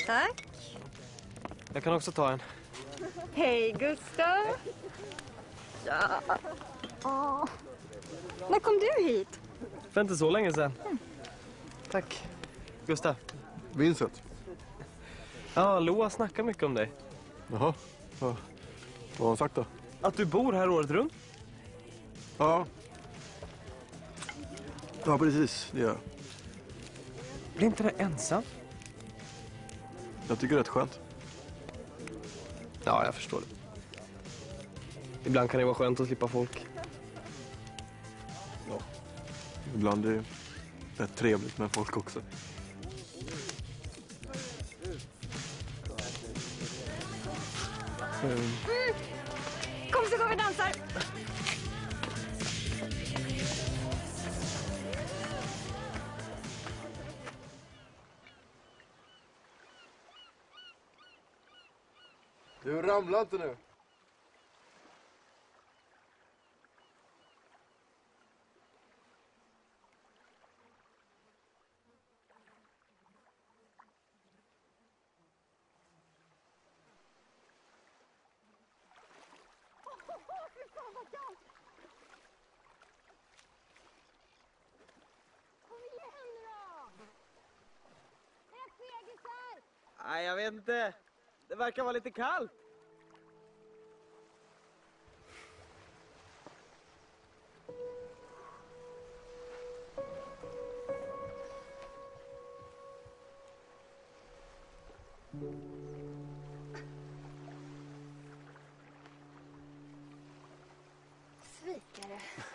Tack. Jag kan också ta en. Hej, Gustav. Ja. Åh. När kom du hit? För inte så länge sedan. Tack. Gustav. Vincent. Ja, Loa snackar mycket om dig. Jaha. Ja. Vad har han sagt då? Att du bor här året runt? Ja. Ja, precis. Det gör jag. Blir inte det ensam? Jag tycker det är rätt skönt. Ja, jag förstår det. Ibland kan det vara skönt att slippa folk. Ja. Ibland är det rätt trevligt med folk också. Kom så går vi dansar. Du ramlar inte nu. Nej, jag vet inte. Det verkar vara lite kallt. Svikare.